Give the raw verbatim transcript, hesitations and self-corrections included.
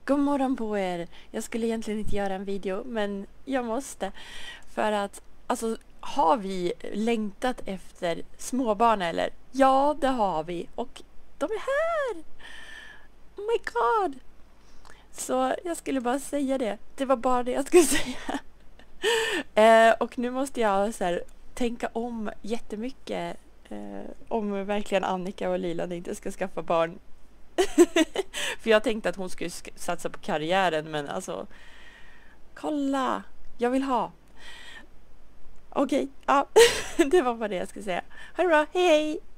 God morgon på er! Jag skulle egentligen inte göra en video, men jag måste. För att, alltså, har vi längtat efter småbarn eller? Ja, det har vi. Och de är här! Oh my god! Så jag skulle bara säga det. Det var bara det jag skulle säga. eh, och nu måste jag så här, tänka om jättemycket. Eh, om verkligen Annika och Lila inte ska skaffa barn. För jag tänkte att hon skulle sk- satsa på karriären, men alltså kolla, jag vill ha. Okej, ja, det var bara det jag skulle säga. Ha det bra, hej hej!